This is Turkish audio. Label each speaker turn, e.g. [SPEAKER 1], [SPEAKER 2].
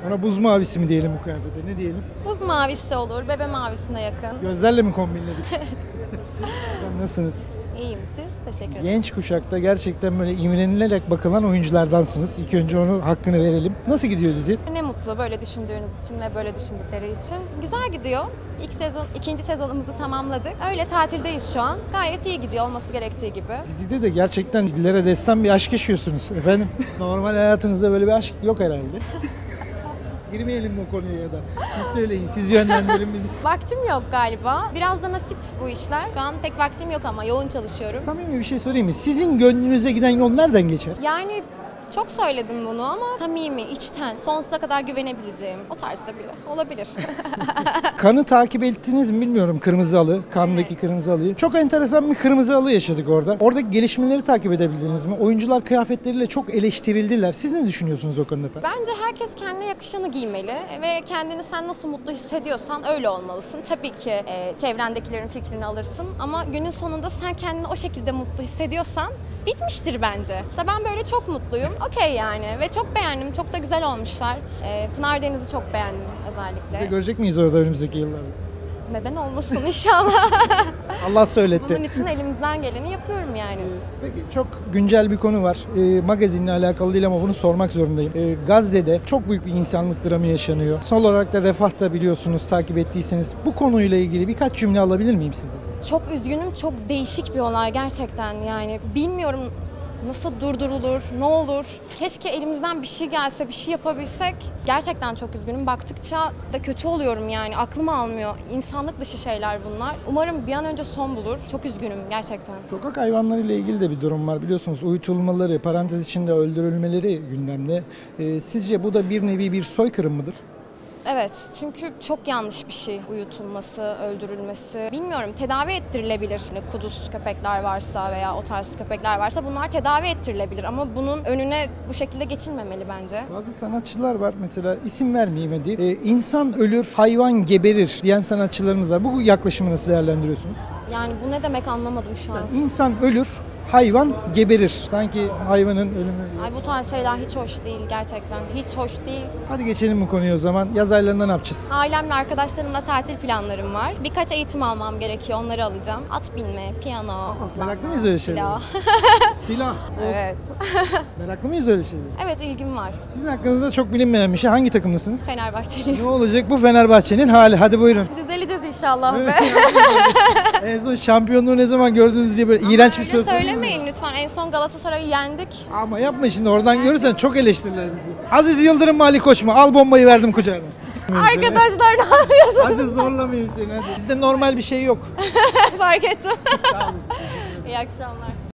[SPEAKER 1] Ona buz mavisi mi diyelim bu kıyafete? Ne diyelim?
[SPEAKER 2] Buz mavisi olur, bebe mavisine yakın.
[SPEAKER 1] Gözlerle mi kombinledik? Nasılsınız?
[SPEAKER 2] İyiyim siz, teşekkür ederim.
[SPEAKER 1] Genç kuşakta gerçekten böyle imrenilerek bakılan oyunculardansınız. İlk önce onu hakkını verelim. Nasıl gidiyor dizi?
[SPEAKER 2] Ne mutlu böyle düşündüğünüz için ve böyle düşündükleri için. Güzel gidiyor. İkinci sezonumuzu tamamladık. Öyle tatildeyiz şu an. Gayet iyi gidiyor, olması gerektiği gibi.
[SPEAKER 1] Dizide de gerçekten dillere destan bir aşk yaşıyorsunuz efendim. Normal hayatınızda böyle bir aşk yok herhalde. Girmeyelim bu konuya ya da. Siz söyleyin, siz yönlendirin bizi.
[SPEAKER 2] Vaktim yok galiba. Biraz da nasip bu işler. Şu an pek vaktim yok ama yoğun çalışıyorum.
[SPEAKER 1] Samimi bir şey sorayım mı? Sizin gönlünüze giden yol nereden geçer?
[SPEAKER 2] Yani çok söyledim bunu ama samimi, içten, sonsuza kadar güvenebileceğim o tarzda biri olabilir.
[SPEAKER 1] Kanı takip ettiniz mi bilmiyorum, Kırmızı Halı, Cannes'daki
[SPEAKER 2] Evet.
[SPEAKER 1] Kırmızı Halı'yı. Çok enteresan bir Kırmızı Halı yaşadık orada. Oradaki gelişmeleri takip edebildiniz mi? Oyuncular kıyafetleriyle çok eleştirildiler. Siz ne düşünüyorsunuz o konuda efendim?
[SPEAKER 2] Bence herkes kendine yakışanı giymeli ve kendini sen nasıl mutlu hissediyorsan öyle olmalısın. Tabii ki çevrendekilerin fikrini alırsın ama günün sonunda sen kendini o şekilde mutlu hissediyorsan bitmiştir bence. Ben böyle çok mutluyum. Okey yani ve çok beğendim. Çok da güzel olmuşlar. Pınar Deniz'i çok beğendim özellikle.
[SPEAKER 1] Siz de görecek miyiz orada önümüzdeki yıllarda?
[SPEAKER 2] Neden olmasın inşallah.
[SPEAKER 1] Allah söyletti.
[SPEAKER 2] Bunun için elimizden geleni yapıyorum yani.
[SPEAKER 1] Peki çok güncel bir konu var. Magazinle alakalı değil ama bunu sormak zorundayım. Gazze'de çok büyük bir insanlık dramı yaşanıyor. Son olarak da Refah'ta biliyorsunuz, takip ettiyseniz. Bu konuyla ilgili birkaç cümle alabilir miyim sizden?
[SPEAKER 2] Çok üzgünüm. Çok değişik bir olay gerçekten yani. Bilmiyorum nasıl durdurulur, ne olur. Keşke elimizden bir şey gelse, bir şey yapabilsek. Gerçekten çok üzgünüm. Baktıkça da kötü oluyorum yani. Aklım almıyor. İnsanlık dışı şeyler bunlar. Umarım bir an önce son bulur. Çok üzgünüm gerçekten.
[SPEAKER 1] Sokak hayvanlarıyla ilgili de bir durum var. Biliyorsunuz uyutulmaları, parantez içinde öldürülmeleri gündemde. Sizce bu da bir nevi bir soykırım mıdır?
[SPEAKER 2] Evet, çünkü çok yanlış bir şey uyutulması, öldürülmesi. Bilmiyorum, tedavi ettirilebilir. Kuduz köpekler varsa veya o tarz köpekler varsa bunlar tedavi ettirilebilir. Ama bunun önüne bu şekilde geçilmemeli bence.
[SPEAKER 1] Bazı sanatçılar var, mesela isim vermeyeyim hadi. İnsan ölür, hayvan geberir diyen sanatçılarımız var. Bu yaklaşımı nasıl değerlendiriyorsunuz?
[SPEAKER 2] Yani bu ne demek anlamadım şu an.
[SPEAKER 1] İnsan ölür, hayvan geberir. Sanki hayvanın ölümü.
[SPEAKER 2] Ay bu tarz şeyler hiç hoş değil gerçekten. Hiç hoş değil.
[SPEAKER 1] Hadi geçelim bu konuyu o zaman. Yaz aylarında ne yapacağız?
[SPEAKER 2] Ailemle, arkadaşlarımla tatil planlarım var. Birkaç eğitim almam gerekiyor, onları alacağım. At binme, piyano.
[SPEAKER 1] Meraklı mıyız öyle şeylere?
[SPEAKER 2] Silah.
[SPEAKER 1] Silah.
[SPEAKER 2] Evet.
[SPEAKER 1] Meraklı mıyız öyle şeylere?
[SPEAKER 2] Evet, ilgim var.
[SPEAKER 1] Sizin hakkınızda çok bilinmeyen bir şey. Hangi takımlısınız?
[SPEAKER 2] Fenerbahçeliyim.
[SPEAKER 1] Ne olacak bu Fenerbahçe'nin hali? Hadi buyurun.
[SPEAKER 2] Düzeleceğiz inşallah be.
[SPEAKER 1] En son şampiyonluğu ne zaman gördünüz diye böyle iğrenç bir soru sorayım mı?
[SPEAKER 2] Söylemeyin lütfen. En son Galatasaray'ı yendik.
[SPEAKER 1] Ama yapma şimdi, oradan görürsen çok eleştirirler bizi. Aziz Yıldırım mı Ali Koç mu? Al bombayı verdim kucağına.
[SPEAKER 2] Arkadaşlar ne yapıyorsunuz?
[SPEAKER 1] Hadi zorlamayayım seni hadi. Bizde normal bir şey yok.
[SPEAKER 2] Fark ettim.
[SPEAKER 1] Sağ olasın.
[SPEAKER 2] İyi akşamlar.